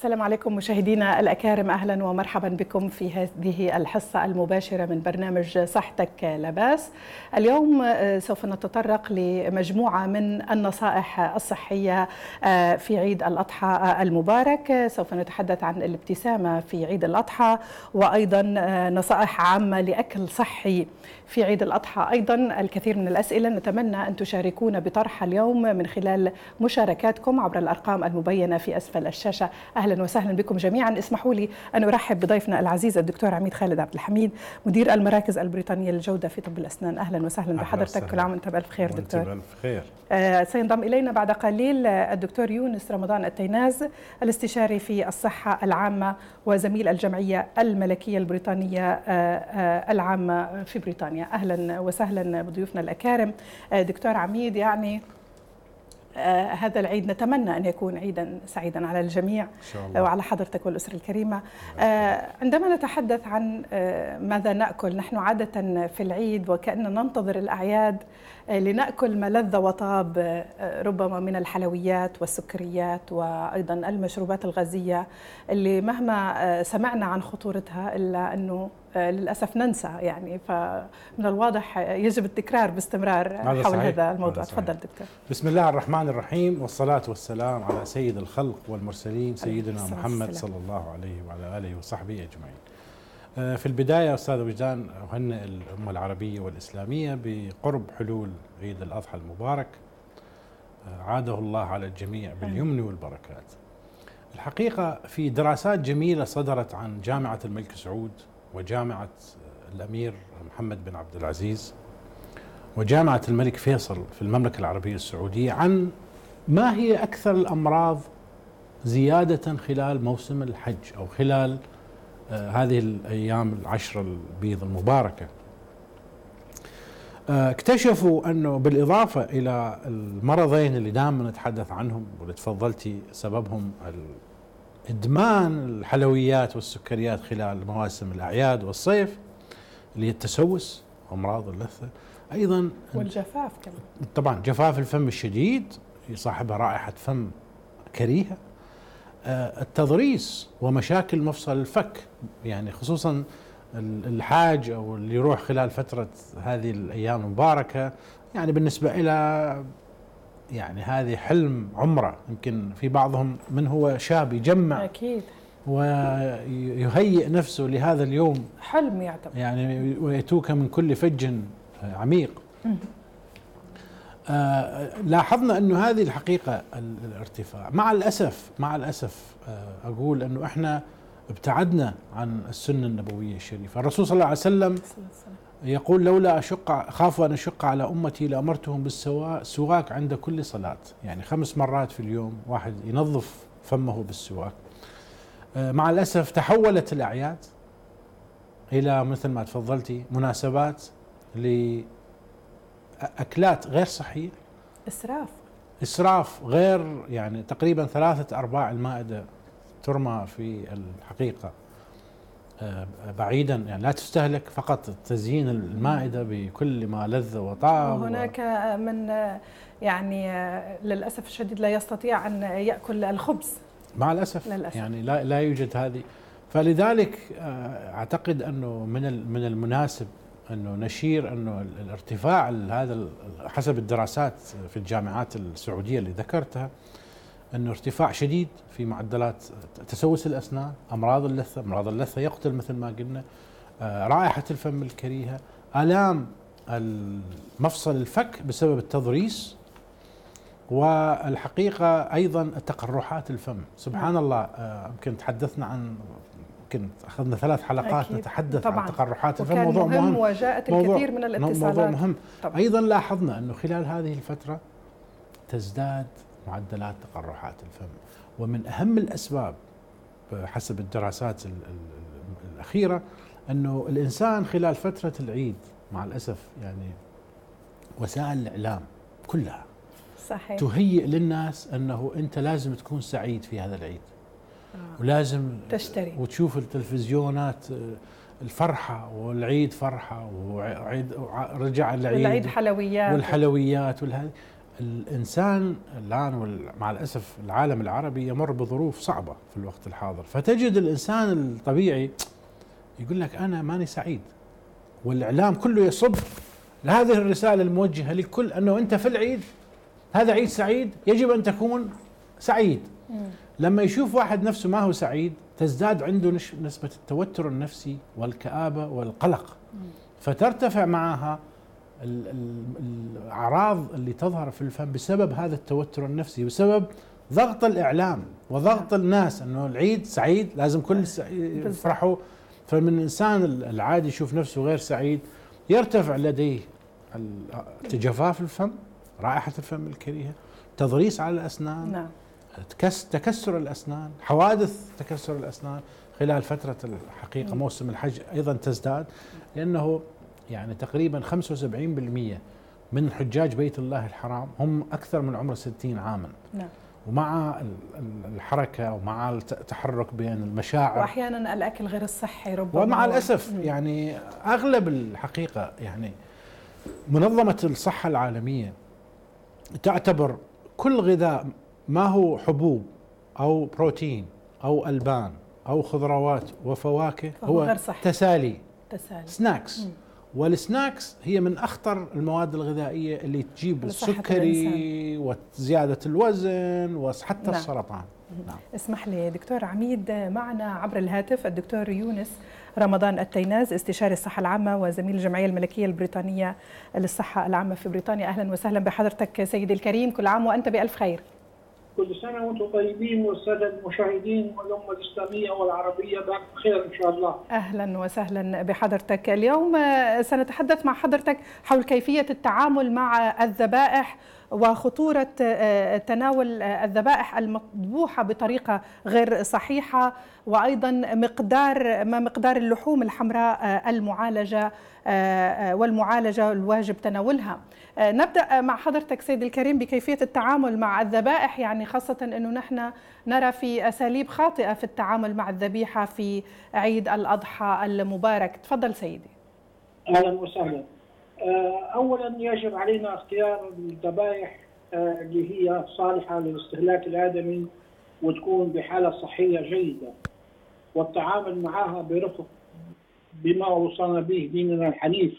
السلام عليكم مشاهدينا الأكارم، أهلا ومرحبا بكم في هذه الحصة المباشرة من برنامج صحتك لا بأس. اليوم سوف نتطرق لمجموعة من النصائح الصحية في عيد الأضحى المبارك. سوف نتحدث عن الابتسامة في عيد الأضحى، وأيضا نصائح عامة لأكل صحي في عيد الأضحى. أيضا الكثير من الأسئلة نتمنى أن تشاركونا بطرحها اليوم من خلال مشاركاتكم عبر الأرقام المبينة في أسفل الشاشة. أهلا وسهلا بكم جميعا. اسمحوا لي أن أرحب بضيفنا العزيز الدكتور عميد خالد عبد الحميد، مدير المراكز البريطانية للجودة في طب الأسنان. أهلا وسهلا بحضرتك، كل عام وأنت بألف خير دكتور. بألف خير. سينضم إلينا بعد قليل الدكتور يونس رمضان التيناز، الاستشاري في الصحة العامة وزميل الجمعية الملكية البريطانية العامة في بريطانيا. أهلا وسهلا بضيوفنا الأكارم. دكتور عميد، يعني هذا العيد نتمنى أن يكون عيدا سعيدا على الجميع إن شاء الله، وعلى حضرتك والأسرة الكريمة. عندما نتحدث عن ماذا نأكل، نحن عادة في العيد وكأننا ننتظر الأعياد لنأكل ما لذ وطاب، ربما من الحلويات والسكريات وأيضا المشروبات الغازية اللي مهما سمعنا عن خطورتها إلا أنه للأسف ننسى، يعني فمن الواضح يجب التكرار باستمرار حول هذا الموضوع. تفضل دكتور. بسم الله الرحمن الرحيم، والصلاة والسلام على سيد الخلق والمرسلين سيدنا محمد صلى الله عليه وعلى آله وصحبه أجمعين. في البداية أستاذ وجدان أهنئ الأمة العربية والإسلامية بقرب حلول عيد الأضحى المبارك، عاده الله على الجميع باليمن والبركات. الحقيقة في دراسات جميلة صدرت عن جامعة الملك سعود وجامعة الأمير محمد بن عبد العزيز وجامعة الملك فيصل في المملكة العربية السعودية عن ما هي أكثر الأمراض زيادة خلال موسم الحج أو خلال هذه الأيام العشر البيض المباركة. اكتشفوا أنه بالإضافة إلى المرضين اللي دائما نتحدث عنهم واللي تفضلتي سببهم إدمان الحلويات والسكريات خلال مواسم الأعياد والصيف، اللي هي التسوس وأمراض اللثة، أيضا والجفاف كمان. طبعا جفاف الفم الشديد يصاحبها رائحة فم كريهة، التضريس ومشاكل مفصل الفك، يعني خصوصا الحاج أو اللي يروح خلال فترة هذه الأيام المباركة، يعني بالنسبة إلى يعني هذه حلم عمره. يمكن في بعضهم من هو شاب يجمع أكيد ويهيئ نفسه لهذا اليوم، حلم يعتبر، يعني ويتوك من كل فج عميق. لاحظنا أنه هذه الحقيقة الارتفاع مع الأسف أقول أنه إحنا ابتعدنا عن السنة النبوية الشريفة. الرسول صلى الله عليه وسلم يقول: لولا خاف أن أشق على أمتي لأمرتهم بالسواك عند كل صلاة، يعني 5 مرات في اليوم واحد ينظف فمه بالسواك. مع الأسف تحولت الأعياد إلى مثل ما تفضلتي مناسبات لأكلات غير صحية، إسراف غير، يعني تقريبا 3/4 المائدة ترمى في الحقيقة بعيدا، يعني لا تستهلك، فقط تزيين المائدة بكل ما لذ وطاب. وهناك من يعني للأسف الشديد لا يستطيع أن يأكل الخبز مع الأسف. يعني لا يوجد هذه. فلذلك أعتقد أنه من المناسب أنه نشير أنه الارتفاع هذا حسب الدراسات في الجامعات السعودية اللي ذكرتها، أنه ارتفاع شديد في معدلات تسوس الأسنان، أمراض اللثة يقتل مثل ما قلنا، رائحة الفم الكريهة، آلام مفصل الفك بسبب التضريس، والحقيقة أيضا تقرحات الفم. سبحان الله، يمكن تحدثنا عن، يمكن أخذنا 3 حلقات نتحدث طبعاً عن تقرحات الفم، موضوع مهم وجاءت الكثير من الاتصالات. موضوع مهم طبعاً. أيضا لاحظنا أنه خلال هذه الفترة تزداد معدلات تقرحات الفم، ومن أهم الأسباب حسب الدراسات الأخيرة أنه الإنسان خلال فترة العيد مع الأسف، يعني وسائل الإعلام كلها صحيح تهيئ للناس أنه أنت لازم تكون سعيد في هذا العيد، ولازم تشتري وتشوف التلفزيونات الفرحة، والعيد فرحة، وعيد رجع العيد والعيد حلويات والحلويات الإنسان الآن مع الأسف العالم العربي يمر بظروف صعبة في الوقت الحاضر، فتجد الإنسان الطبيعي يقول لك أنا ماني سعيد، والإعلام كله يصب لهذه الرسالة الموجهة للكل أنه أنت في العيد، هذا عيد سعيد، يجب أن تكون سعيد. لما يشوف واحد نفسه ما هو سعيد تزداد عنده نسبة التوتر النفسي والكآبة والقلق، فترتفع معها الأعراض اللي تظهر في الفم بسبب هذا التوتر النفسي، بسبب ضغط الإعلام وضغط الناس أنه العيد سعيد لازم كل يفرحوا. فمن الإنسان العادي يشوف نفسه غير سعيد يرتفع لديه جفاف الفم، رائحة الفم الكريهة، تضريس على الأسنان، نعم. تكسر الأسنان، حوادث تكسر الأسنان خلال فترة الحقيقة موسم الحج أيضا تزداد، لأنه يعني تقريبا 75% من حجاج بيت الله الحرام هم أكثر من عمر 60 عاما، نعم. ومع الحركة ومع التحرك بين المشاعر وأحيانا الأكل غير الصحي ربما، ومع الأسف يعني أغلب الحقيقة يعني منظمة الصحة العالمية تعتبر كل غذاء ما هو حبوب أو بروتين أو ألبان أو خضروات وفواكه هو غير صحي. تسالي سناكس. والسناكس هي من أخطر المواد الغذائية اللي تجيب السكري وزيادة الوزن وحتى السرطان. نعم. اسمح لي دكتور عميد، معنا عبر الهاتف الدكتور يونس رمضان التيناز، استشاري الصحة العامة وزميل الجمعية الملكية البريطانية للصحة العامة في بريطانيا. أهلا وسهلا بحضرتك سيدي الكريم، كل عام وأنت بألف خير. كل سنة وأنتم طيبين والسادة المشاهدين والأمة الإسلامية والعربية بألف خير إن شاء الله. أهلا وسهلا بحضرتك. اليوم سنتحدث مع حضرتك حول كيفية التعامل مع الذبائح وخطورة تناول الذبائح المذبوحة بطريقة غير صحيحة، وأيضا مقدار اللحوم الحمراء المعالجة والمعالجة الواجب تناولها. نبدأ مع حضرتك سيدي الكريم بكيفية التعامل مع الذبائح، يعني خاصة أنه نحن نرى في أساليب خاطئة في التعامل مع الذبيحة في عيد الأضحى المبارك. تفضل سيدي. أهلا وسهلا. أولا يجب علينا اختيار الذبائح اللي هي صالحة للاستهلاك الآدمي وتكون بحالة صحية جيدة، والتعامل معها برفق بما وصلنا به ديننا الحنيف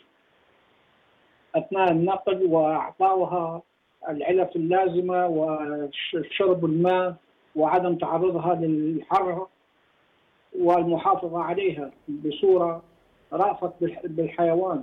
أثناء النقل، وإعطاؤها العلف اللازمة وشرب الماء وعدم تعرضها للحر والمحافظة عليها بصورة رأفت بالحيوان.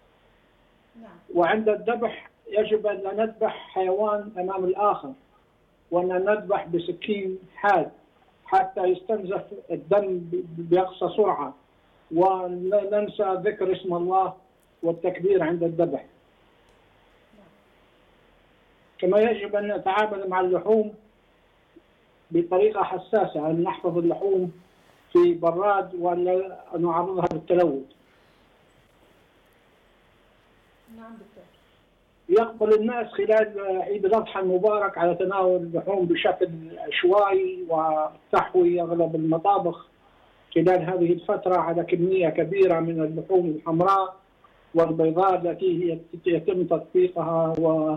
وعند الذبح يجب أن لا نذبح حيوان أمام الآخر، وأن نذبح بسكين حاد حتى يستنزف الدم بأقصى سرعة، ولا ننسى ذكر اسم الله والتكبير عند الذبح. كما يجب أن نتعامل مع اللحوم بطريقة حساسة، أن نحفظ اللحوم في براد ولا نعرضها للتلوث. نعم دكتور. يقبل الناس خلال عيد الأضحى المبارك على تناول اللحوم بشكل عشوائي وتحوي أغلب المطابخ خلال هذه الفترة على كمية كبيرة من اللحوم الحمراء والبيضاء التي يتم تدقيقها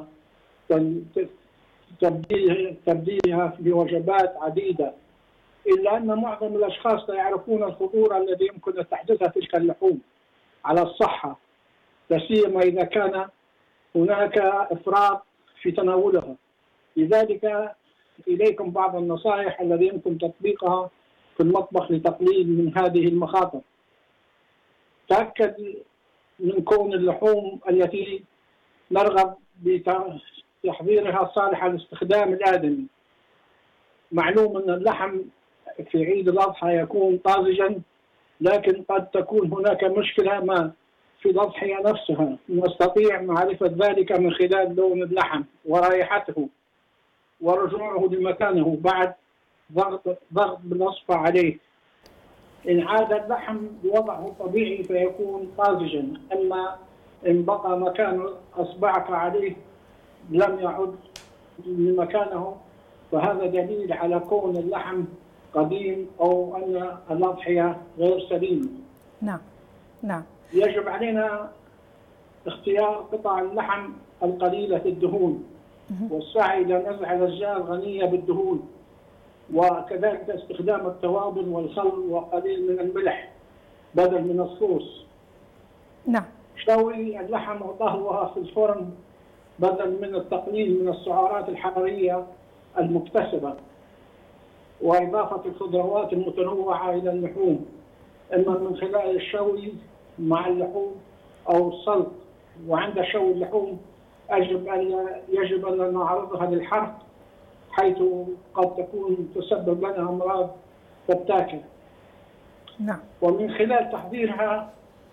وتبديلها في وجبات عديدة، إلا أن معظم الأشخاص لا يعرفون الخطورة الذي يمكن أن تحدثها تلك اللحوم على الصحة، لا سيما إذا كان هناك إفراط في تناولها. لذلك إليكم بعض النصائح التي يمكن تطبيقها في المطبخ لتقليل من هذه المخاطر. تأكد من كون اللحوم التي نرغب بتحضيرها صالحة لاستخدام الآدمي. معلوم أن اللحم في عيد الأضحى يكون طازجا، لكن قد تكون هناك مشكلة ما في الأضحية نفسها، نستطيع معرفة ذلك من خلال لون اللحم ورائحته ورجوعه لمكانه بعد ضغط بالأصفى عليه. إن عاد اللحم بوضعه الطبيعي فيكون طازجا، أما إن بقى مكان أصبعك عليه لم يعد لمكانه فهذا دليل على كون اللحم قديم أو أن الأضحية غير سليمة. نعم نعم. يجب علينا اختيار قطع اللحم القليلة الدهون والسعي إلى نزع الأشجار الغنية بالدهون، وكذلك استخدام التوابل والخل وقليل من الملح بدل من الصوص. نعم. شوي اللحم وطهوها في الفرن بدل من التقليل من السعرات الحرارية المكتسبة، وإضافة الخضروات المتنوعة إلى اللحوم، إما من خلال الشوي مع اللحوم أو السلق. وعند شوي اللحوم يجب أن نعرضها للحرق، حيث قد تكون تسبب لنا أمراض فتاكة. نعم. ومن خلال تحضيرها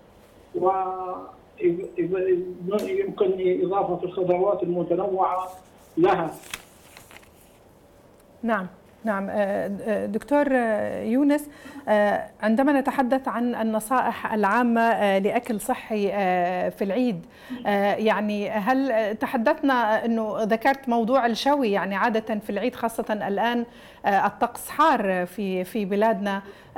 يمكن إضافة الخضروات المتنوعة لها. نعم. نعم. دكتور يونس، عندما نتحدث عن النصائح العامة لأكل صحي في العيد، يعني هل تحدثنا أنه ذكرت موضوع الشوي؟ يعني عادة في العيد خاصة الآن الطقس حار في بلادنا،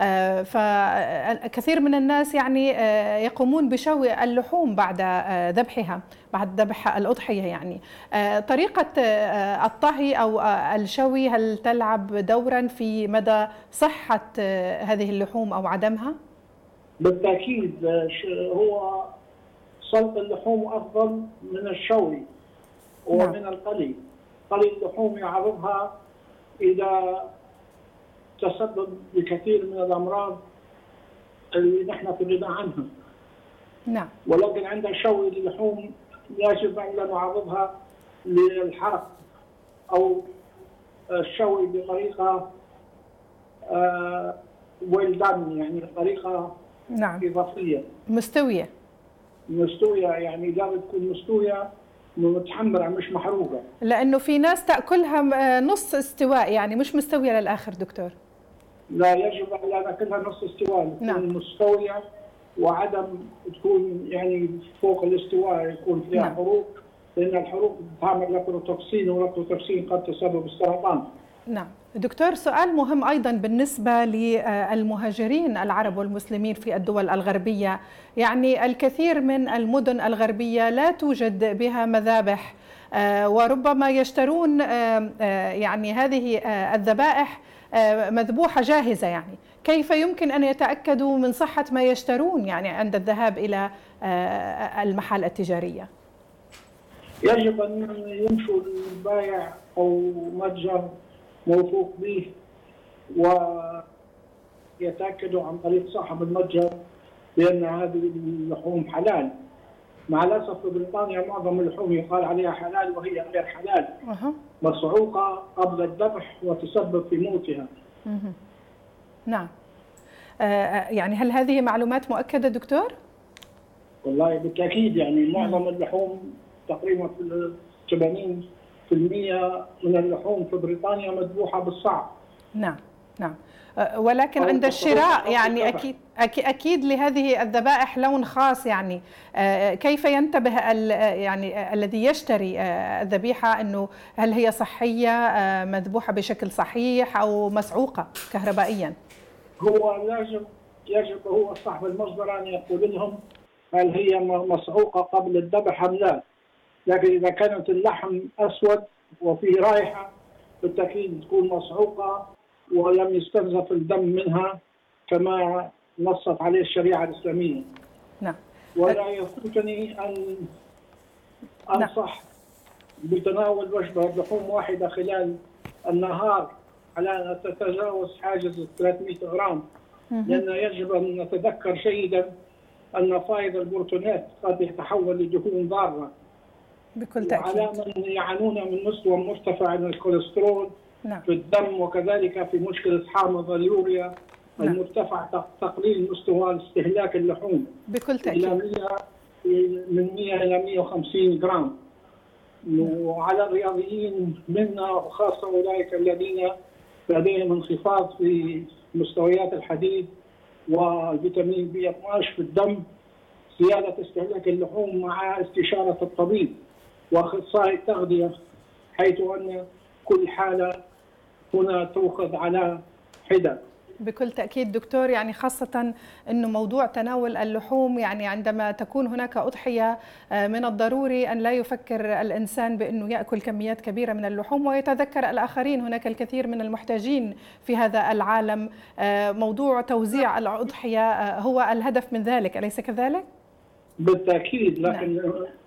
فكثير من الناس يعني يقومون بشوي اللحوم بعد ذبحها، بعد ذبح الأضحية. يعني طريقة الطهي أو الشوي هل تلعب دورا في مدى صحة هذه اللحوم أو عدمها؟ بالتأكيد، هو سلق اللحوم أفضل من الشوي ومن القلي. قلي اللحوم يعرضها إذا تسبب بكثير من الأمراض اللي نحن في غنى عنها. نعم. ولكن عند شوي اللحوم يجب أن لا نعرضها للحرق أو الشوي بطريقة ويلدان، يعني طريقة نعم إضافية مستوية، يعني لازم تكون مستوية متحمرة مش محروقة، لأنه في ناس تأكلها نص استواء، يعني مش مستوية للآخر. دكتور، لا، يجب أن لا ناكلها نص استواء، تكون نعم. مستوية وعدم تكون يعني فوق الاستواء، يكون فيها نعم. حروق، لأن الحروق تعمل لاكروتوكسين، واللاكروتوكسين قد تسبب السرطان. نعم. دكتور، سؤال مهم أيضا بالنسبة للمهاجرين العرب والمسلمين في الدول الغربية. يعني الكثير من المدن الغربية لا توجد بها مذابح، وربما يشترون يعني هذه الذبائح مذبوحة جاهزة. يعني كيف يمكن أن يتأكدوا من صحة ما يشترون يعني عند الذهاب إلى المحال التجارية؟ يجب أن يمشوا البائع أو متجر موثوق به، ويتأكدوا عن طريق صاحب المتجر بأن هذه اللحوم حلال. مع الأسف في بريطانيا معظم اللحوم يقال عليها حلال وهي غير حلال، مسعوقة قبل الذبح وتسبب في موتها. نعم. يعني هل هذه معلومات مؤكدة دكتور؟ والله بالتأكيد، يعني معظم اللحوم تقريبا 80% من اللحوم في بريطانيا مذبوحة بالصعب. نعم. نعم. ولكن عند الشراء يعني أكيد لهذه الذبائح لون خاص. يعني كيف ينتبه يعني الذي يشتري الذبيحة أنه هل هي صحية، مذبوحة بشكل صحيح أو مسعوقة كهربائيا؟ هو يجب هو صاحب المصدر أن يقول لهم هل هي مسعوقة قبل الذبح أم لا. لكن إذا كانت اللحم أسود وفيه رائحة بالتأكيد تكون مسعوقة ولم يستنزف الدم منها كما نصت عليه الشريعة الإسلامية. نعم. ولا يفوتني أن أنصح بتناول وجبة لحوم واحدة خلال النهار على أن تتجاوز حاجز 300 غرام، لأن يجب أن نتذكر جيدا أن فائض البروتينات قد يتحول لدهون ضارة بكل تأكيد. وعلى من يعانون من مستوى مرتفع من الكوليسترول نعم. في الدم، وكذلك في مشكلة حامض اليوريا المرتفع، تقليل مستوى استهلاك اللحوم بكل تأكيد من 100 إلى 150 جرام. وعلى الرياضيين منا وخاصة أولئك الذين لديهم انخفاض في مستويات الحديد والفيتامين B12 في الدم، زيادة استهلاك اللحوم مع استشارة الطبيب وأخصائي التغذية، حيث أن كل حالة هنا تؤخذ على حدة. بكل تأكيد دكتور، يعني خاصة أنه موضوع تناول اللحوم، يعني عندما تكون هناك أضحية من الضروري أن لا يفكر الإنسان بأنه يأكل كميات كبيرة من اللحوم ويتذكر الآخرين. هناك الكثير من المحتاجين في هذا العالم. موضوع توزيع الأضحية هو الهدف من ذلك، أليس كذلك؟ بالتأكيد، لكن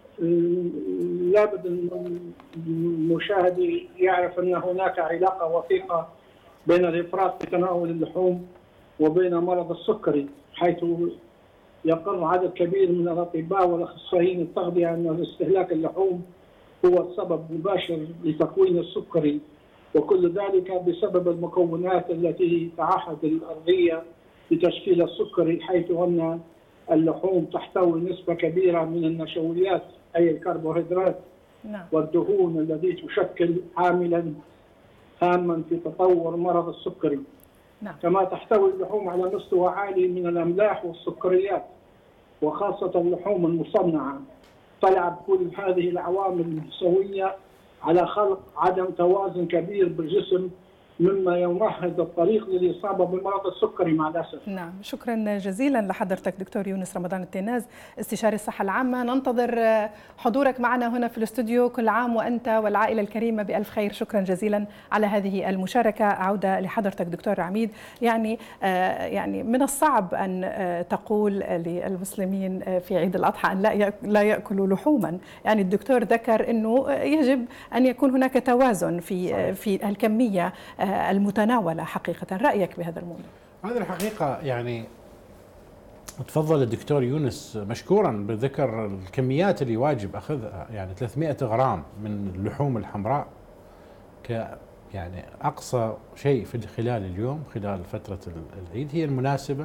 لابد المشاهد يعرف أن هناك علاقة وثيقة بين الإفراط في تناول اللحوم وبين مرض السكري، حيث يقر عدد كبير من الأطباء والأخصائيين التغذية أن استهلاك اللحوم هو السبب المباشر لتكوين السكري، وكل ذلك بسبب المكونات التي تعهد الأرضية لتشكيل السكري، حيث أن اللحوم تحتوي نسبة كبيرة من النشويات أي الكربوهيدرات والدهون التي تشكل عاملا هاما في تطور مرض السكري. كما تحتوي اللحوم على مستوى عالي من الأملاح والسكريات، وخاصة اللحوم المصنعة. تلعب كل هذه العوامل النسوية على خلق عدم توازن كبير بالجسم، مما يمهد الطريق للإصابة بمرض السكري مع الأسف. نعم، شكرا جزيلا لحضرتك دكتور يونس رمضان التيناز، استشاري الصحة العامة. ننتظر حضورك معنا هنا في الاستوديو. كل عام وأنت والعائلة الكريمة بألف خير. شكرا جزيلا على هذه المشاركة. عودة لحضرتك دكتور عميد. يعني من الصعب أن تقول للمسلمين في عيد الأضحى أن لا يأكلوا لحوما. يعني الدكتور ذكر أنه يجب أن يكون هناك توازن في الكمية المتناولة. حقيقة رأيك بهذا الموضوع؟ هذه الحقيقة يعني تفضل الدكتور يونس مشكورا بذكر الكميات اللي واجب أخذها، يعني 300 غرام من اللحوم الحمراء يعني أقصى شيء في خلال اليوم خلال فترة العيد هي المناسبة.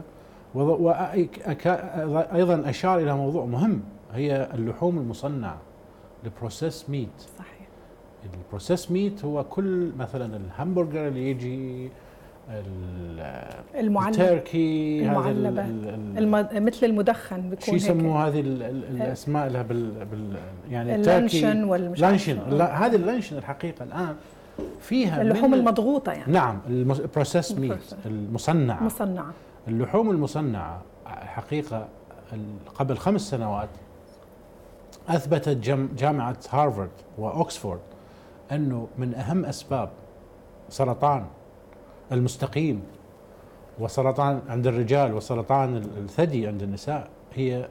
وأيضا أشار إلى موضوع مهم، هي اللحوم المصنعة، البروسيس ميت. صحيح. البروسيس ميت هو كل مثلا الهمبرجر اللي يجي، التركي، المعلبة، مثل المدخن بيكون شو يسموه هذه الاسماء لها يعني اللانشن واللانشن. لا، هذه اللانشن الحقيقه الان فيها اللحوم المضغوطه يعني. نعم، البروسيس ميت المصنعه. اللحوم المصنعه حقيقه قبل 5 سنوات اثبتت جامعه هارفارد واوكسفورد انه من اهم اسباب سرطان المستقيم وسرطان عند الرجال وسرطان الثدي عند النساء هي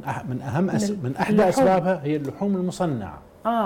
من احدى اسبابها هي اللحوم المصنعه.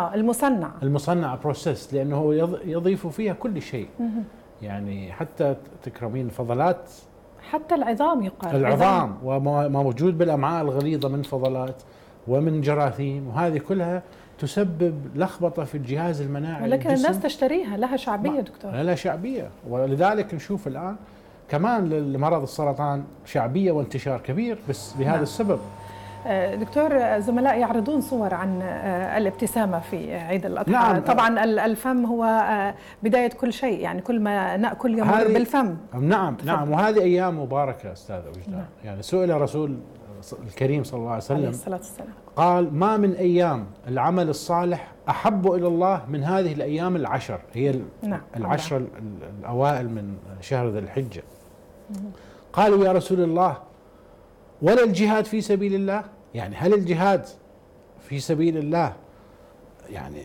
المصنعه بروسيس، لانه يضيف فيها كل شيء. يعني حتى تكرمين الفضلات، حتى العظام يقال، العظام وما موجود بالامعاء الغليظه من فضلات ومن جراثيم، وهذه كلها تسبب لخبطه في الجهاز المناعي. ولكن الناس تشتريها، لها شعبيه دكتور. لها شعبيه، ولذلك نشوف الان كمان لمرض السرطان شعبيه وانتشار كبير بس بهذا السبب. دكتور، زملاء يعرضون صور عن الابتسامة في عيد الأضحى. نعم. طبعا الفم هو بداية كل شيء، يعني كل ما نأكل يمر بالفم. نعم. وهذه أيام مباركة أستاذ وجدان. يعني سئل رسول الكريم صلى الله عليه وسلم عليه الصلاة والسلام، قال: ما من أيام العمل الصالح أحب إلى الله من هذه الأيام العشر، هي العشر الأوائل من شهر ذي الحجة. قالوا: يا رسول الله، ولا الجهاد في سبيل الله؟ يعني هل الجهاد في سبيل الله يعني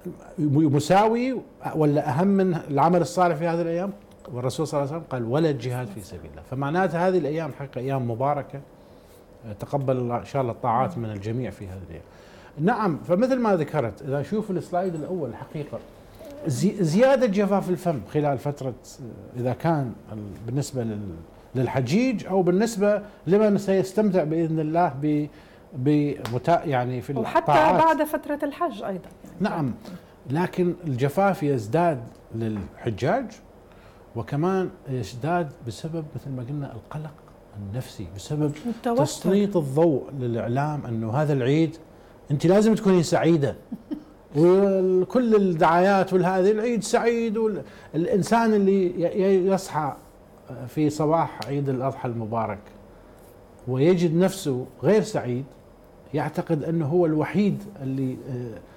مساوي ولا أهم من العمل الصالح في هذه الأيام؟ والرسول صلى الله عليه وسلم قال: ولا الجهاد في سبيل الله. فمعناته هذه الأيام حقيقة أيام مباركة، تقبل الله إن شاء الله الطاعات من الجميع في هذه الأيام. نعم، فمثل ما ذكرت، إذا نشوف السلايد الأول حقيقة زيادة جفاف الفم خلال فترة، إذا كان بالنسبة للحجيج أو بالنسبة لمن سيستمتع بإذن الله يعني في وحتى الطاعات بعد فترة الحج أيضا يعني. نعم، لكن الجفاف يزداد للحجاج، وكمان يزداد بسبب مثل ما قلنا القلق النفسي، بسبب تسليط الضوء للإعلام أنه هذا العيد أنت لازم تكونين سعيدة وكل الدعايات والهذه العيد سعيد. والإنسان اللي يصحى في صباح عيد الأضحى المبارك ويجد نفسه غير سعيد، يعتقد أنه هو الوحيد اللي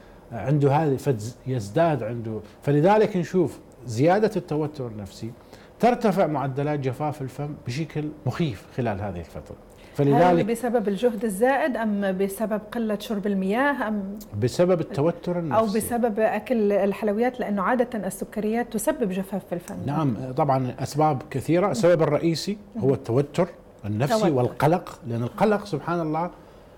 عنده هذه، فيزداد عنده. فلذلك نشوف زيادة التوتر النفسي، ترتفع معدلات جفاف الفم بشكل مخيف خلال هذه الفترة. هل فلذلك بسبب الجهد الزائد أم بسبب قلة شرب المياه أم بسبب التوتر النفسي أو بسبب أكل الحلويات، لأنه عادة السكريات تسبب جفاف في الفم؟ نعم طبعا أسباب كثيرة. السبب الرئيسي هو التوتر النفسي والقلق، لأن القلق سبحان الله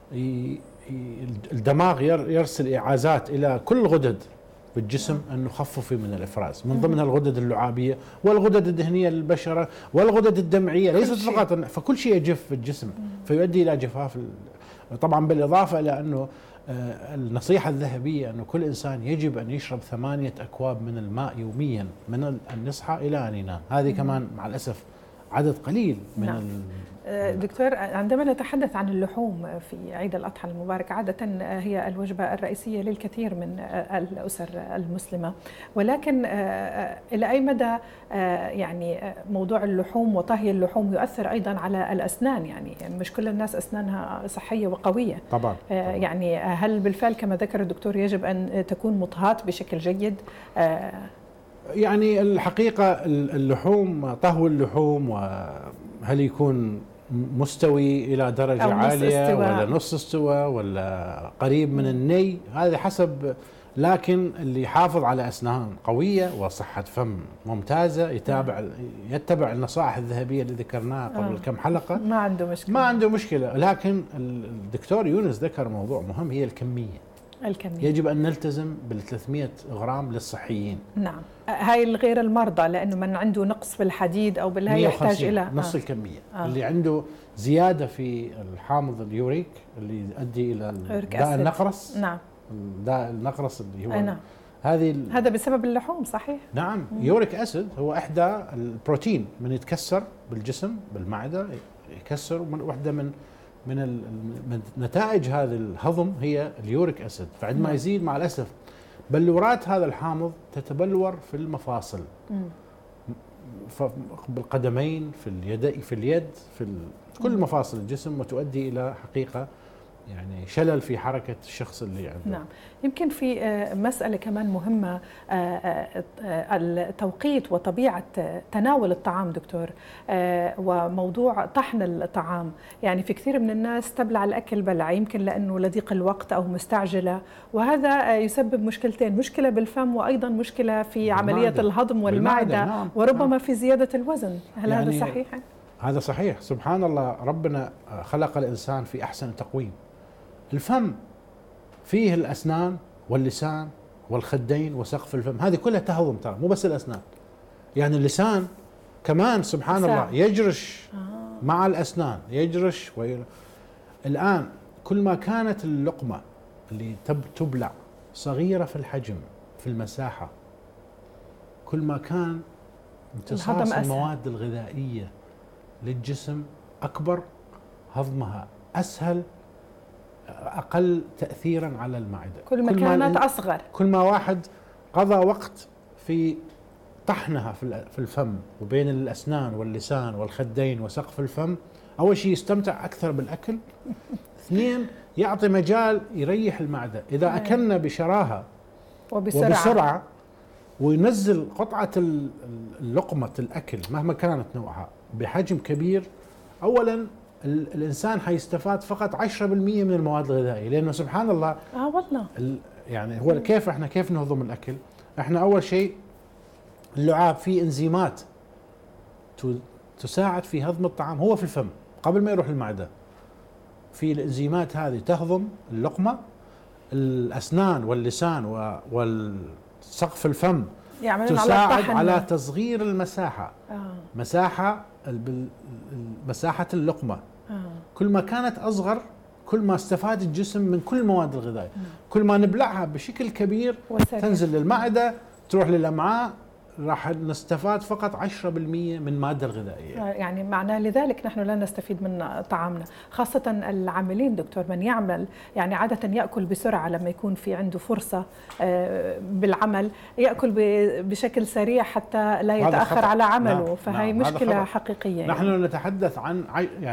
الدماغ يرسل إعازات إلى كل غدد بالجسم أنه خففي من الإفراز، من ضمنها الغدد اللعابية والغدد الدهنية للبشرة والغدد الدمعية، ليست فقط، فكل شيء يجف في الجسم فيؤدي إلى جفاف. طبعا بالإضافة إلى أنه النصيحة الذهبية أنه كل إنسان يجب أن يشرب 8 أكواب من الماء يوميا من أن يصحى إلى أن ينام. هذه كمان مع الأسف عدد قليل من نعم. دكتور، عندما نتحدث عن اللحوم في عيد الأضحى المبارك عادة هي الوجبة الرئيسية للكثير من الأسر المسلمة، ولكن إلى أي مدى يعني موضوع اللحوم وطهي اللحوم يؤثر أيضا على الأسنان؟ يعني مش كل الناس أسنانها صحية وقوية طبعا. يعني هل بالفعل كما ذكر الدكتور يجب أن تكون مطهاة بشكل جيد؟ يعني الحقيقة اللحوم، طهو اللحوم وهل يكون مستوي إلى درجة عالية ولا نص استوى ولا قريب من الني، هذا حسب. لكن اللي يحافظ على أسنان قوية وصحة فم ممتازة يتبع النصائح الذهبية اللي ذكرناها قبل كم حلقة، ما عنده مشكلة. لكن الدكتور يونس ذكر موضوع مهم، هي الكمية. يجب أن نلتزم بال 300 غرام للصحيين. نعم، هاي الغير المرضى، لأنه من عنده نقص في الحديد أو بالهاي يحتاج إلى نص الكمية. اللي عنده زيادة في الحامض اليوريك اللي يؤدي إلى داء النقرس. نعم، داء النقرس اللي هو نعم. هذا بسبب اللحوم، صحيح؟ نعم. يوريك أسيد هو إحدى البروتين من يتكسر بالجسم بالمعدة، يكسر واحدة من نتائج هذا الهضم هي اليوريك أسيد. فعندما يزيد مع الأسف بلورات هذا الحامض تتبلور في المفاصل، بالقدمين، في اليد، في كل مفاصل الجسم، وتؤدي إلى حقيقة يعني شلل في حركة الشخص اللي عنده. نعم. يمكن في مسألة كمان مهمة، التوقيت وطبيعة تناول الطعام دكتور، وموضوع طحن الطعام. يعني في كثير من الناس تبلع الأكل بلع، يمكن لأنه لضيق الوقت أو مستعجلة، وهذا يسبب مشكلتين، مشكلة بالفم وأيضا مشكلة في عملية الهضم والمعدة. نعم. وربما في زيادة الوزن. هل يعني هذا صحيح؟ هذا صحيح. سبحان الله، ربنا خلق الإنسان في أحسن تقويم. الفم فيه الأسنان واللسان والخدين وسقف الفم، هذه كلها تهضم، ترى مو بس الأسنان، يعني اللسان كمان سبحان الله يجرش مع الأسنان، يجرش الآن كل ما كانت اللقمة اللي تبلع صغيرة في الحجم في المساحة، كل ما كان امتصاص المواد الغذائية للجسم أكبر، هضمها أسهل، أقل تأثيرا على المعدة. كل ما كانت أصغر، كل ما واحد قضى وقت في طحنها في الفم وبين الأسنان واللسان والخدين وسقف الفم، أول شيء يستمتع أكثر بالأكل، اثنين يعطي مجال يريح المعدة. إذا أكلنا بشراهة وبسرعة وينزل قطعة اللقمة الأكل مهما كانت نوعها بحجم كبير، أولا الإنسان حيستفاد فقط 10% من المواد الغذائية، لأنه سبحان الله والله يعني هو كيف نهضم الأكل؟ احنا أول شيء اللعاب فيه إنزيمات تساعد في هضم الطعام، هو في الفم قبل ما يروح المعدة، في الإنزيمات هذه تهضم اللقمة. الأسنان واللسان والسقف الفم تساعد على تصغير المساحة، مساحة اللقمة. كل ما كانت أصغر كل ما استفاد الجسم من كل المواد الغذائية. كل ما نبلعها بشكل كبير تنزل للمعدة، تروح للأمعاء، راح نستفاد فقط 10% من المادة الغذائية. يعني معناه لذلك نحن لا نستفيد من طعامنا، خاصة العاملين دكتور، من يعمل يعني عادة يأكل بسرعة لما يكون في عنده فرصة بالعمل، يأكل بشكل سريع حتى لا يتأخر على عمله. فهي مشكلة حقيقية. نحن نتحدث عن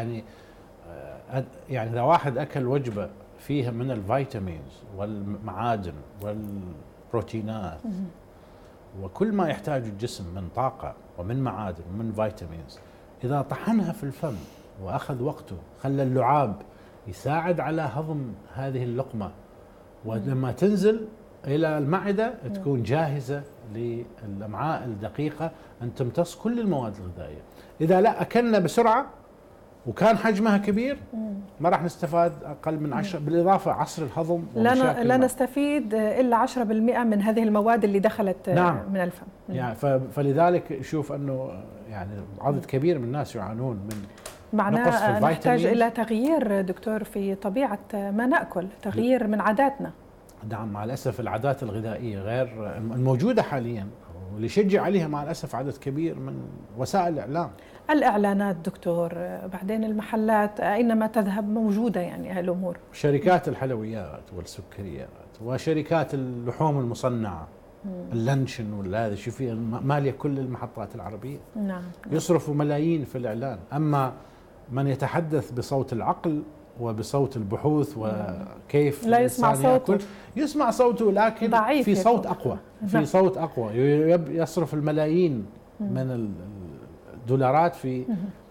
يعني إذا واحد أكل وجبة فيها من الفيتامينز والمعادن والبروتينات وكل ما يحتاج الجسم من طاقة ومن معادن ومن فيتامينز، إذا طحنها في الفم وأخذ وقته، خلى اللعاب يساعد على هضم هذه اللقمة، ولما تنزل إلى المعدة تكون جاهزة للأمعاء الدقيقة أن تمتص كل المواد الغذائية. إذا لا أكلنا بسرعة وكان حجمها كبير ما راح نستفاد أقل من 10، بالإضافة عصر الهضم لا نستفيد إلا 10% من هذه المواد اللي دخلت من الفم. يعني فلذلك شوف أنه يعني عدد كبير من الناس يعانون من معناه نحتاج إلى تغيير دكتور في طبيعة ما نأكل، تغيير من عاداتنا. نعم، مع الأسف العادات الغذائية غير الموجودة حاليا واللي يشجع عليها مع الأسف عدد كبير من وسائل الإعلام. الإعلانات دكتور، بعدين المحلات أينما تذهب موجودة يعني هالأمور. شركات الحلويات والسكريات وشركات اللحوم المصنعة، اللانشن والهذا شوفي مالية كل المحطات العربية. نعم. يصرفوا ملايين في الإعلان، أما من يتحدث بصوت العقل وبصوت البحوث وكيف لا يسمع صوته، يسمع صوته لكن في صوت أقوى، في صوت أقوى، يصرف الملايين من الدولارات في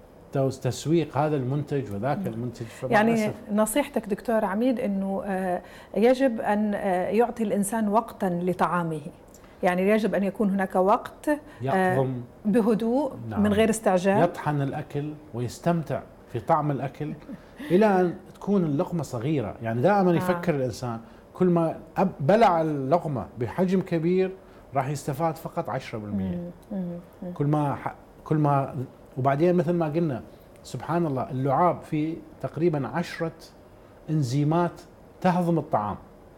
تسويق هذا المنتج وذاك المنتج. يعني نصيحتك دكتور عميد أنه يجب أن يعطي الإنسان وقتا لطعامه، يعني يجب أن يكون هناك وقت يقضم بهدوء. نعم. من غير استعجال، يطحن الأكل ويستمتع في طعم الأكل إلى أن تكون اللقمة صغيرة. يعني دائما يفكر الإنسان كل ما بلع اللقمة بحجم كبير راح يستفاد فقط 10%. كل ما وبعدين مثل ما قلنا سبحان الله اللعاب فيه تقريبا 10 انزيمات تهضم الطعام.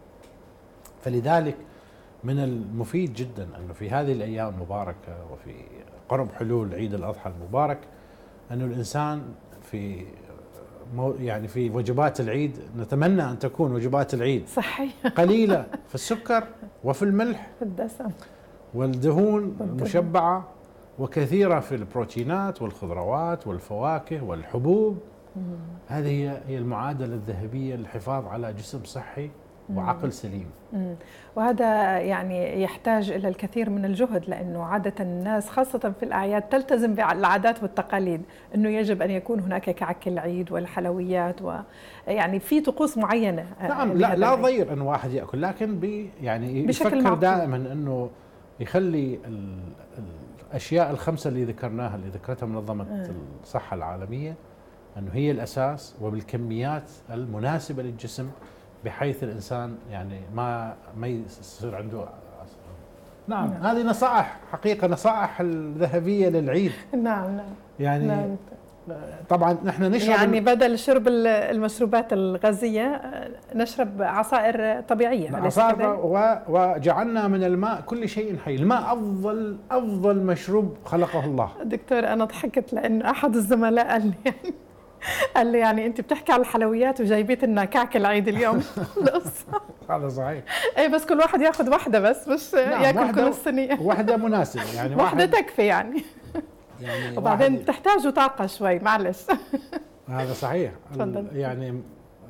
فلذلك من المفيد جدا أنه في هذه الأيام المباركة وفي قرب حلول عيد الأضحى المبارك أنه الإنسان في يعني في وجبات العيد نتمنى أن تكون وجبات العيد صحيح قليلة في السكر وفي الملح في الدسم والدهون المشبعة، وكثيرة في البروتينات والخضروات والفواكه والحبوب. هذه هي المعادلة الذهبية للحفاظ على جسم صحي وعقل سليم. وهذا يعني يحتاج إلى الكثير من الجهد، لأنه عادة الناس خاصة في الأعياد تلتزم بالعادات والتقاليد، أنه يجب أن يكون هناك كعك العيد والحلويات ويعني في طقوس معينة. نعم، لا ضير أن واحد يأكل، لكن يعني يفكر دائما أنه يخلي الأشياء الخمسة اللي ذكرناها اللي ذكرتها منظمة الصحة العالمية أنه هي الأساس وبالكميات المناسبة للجسم، بحيث الإنسان يعني ما يصير عنده. نعم. هذه نصائح حقيقة، نصائح الذهبية للعيد. نعم. يعني طبعا نحن نشرب يعني بدل شرب المشروبات الغازية نشرب عصائر طبيعية. عصائر وجعلنا من الماء كل شيء حي. الماء أفضل مشروب خلقه الله. دكتور أنا ضحكت لأن أحد الزملاء قال لي يعني أنت بتحكي على الحلويات وجايبيت لنا كعك العيد اليوم. هذا صحيح. اي بس كل واحد ياخذ واحدة بس مش ياكل كل الصينية. واحدة مناسبة يعني واحدة تكفي يعني وبعدين بتحتاجوا طاقة شوي معلش. هذا صحيح. يعني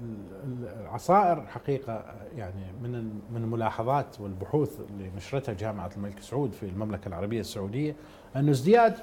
العصائر حقيقة يعني من الملاحظات والبحوث اللي نشرتها جامعة الملك سعود في المملكة العربية السعودية أنه ازدياد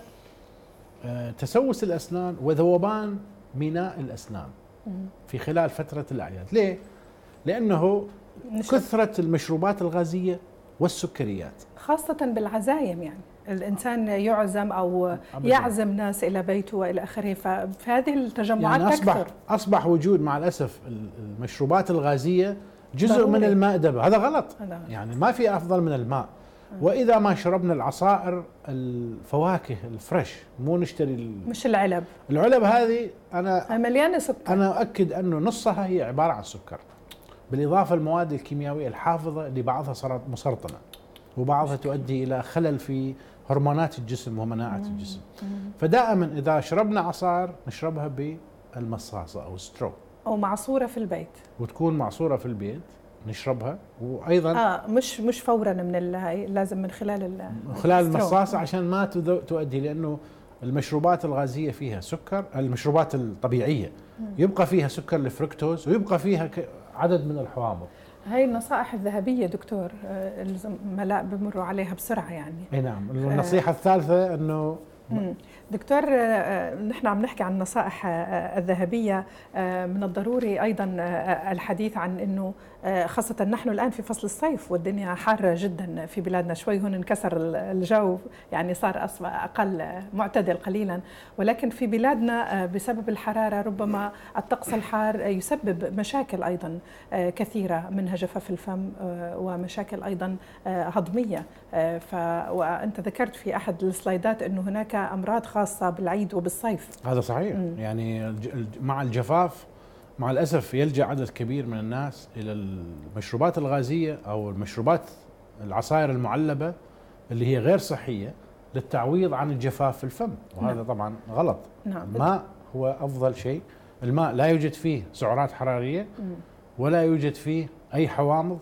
تسوس الأسنان وذوبان ميناء الأسنان في خلال فترة الأعياد. ليه؟ لأنه كثرة المشروبات الغازية والسكريات خاصة بالعزايم، يعني الإنسان يعزم أو يعزم ناس إلى بيته وإلى آخره، فهذه التجمعات يعني تكثر. أصبح وجود مع الأسف المشروبات الغازية جزء من المأدبة. هذا غلط. يعني ما في أفضل من الماء. وإذا ما شربنا العصائر الفواكه الفريش، مو نشتري مش العلب هذه أنا مليانة سكر. أنا أؤكد أنه نصها هي عبارة عن سكر، بالإضافة المواد الكيميائية الحافظة اللي بعضها صارت مسرطنة وبعضها تؤدي إلى خلل في هرمونات الجسم ومناعة الجسم. فدائما إذا شربنا عصائر نشربها بالمصاصة أو سترو أو معصورة في البيت، وتكون معصورة في البيت نشربها. وأيضا مش فورا لازم من خلال المصاصة عشان ما تؤدي، لأنه المشروبات الغازية فيها سكر، المشروبات الطبيعية يبقى فيها سكر الفركتوز ويبقى فيها عدد من الحوامض. هاي النصائح الذهبية دكتور، الزملاء بمروا عليها بسرعة يعني. اي نعم. النصيحة الثالثة انه دكتور، نحن عم نحكي عن النصائح الذهبية، من الضروري أيضا الحديث عن أنه خاصة نحن الآن في فصل الصيف والدنيا حارة جدا في بلادنا، شوي هون انكسر الجو يعني صار أقل معتدل قليلا، ولكن في بلادنا بسبب الحرارة ربما الطقس الحار يسبب مشاكل أيضا كثيرة، منها جفاف الفم ومشاكل أيضا هضمية. وأنت ذكرت في أحد السلايدات أنه هناك أمراض خاصة بالعيد وبالصيف. هذا صحيح. يعني مع الجفاف مع الأسف يلجأ عدد كبير من الناس إلى المشروبات الغازية أو المشروبات العصائر المعلبة اللي هي غير صحية للتعويض عن الجفاف في الفم، وهذا طبعا غلط. الماء هو أفضل شيء. الماء لا يوجد فيه سعرات حرارية ولا يوجد فيه أي حوامض،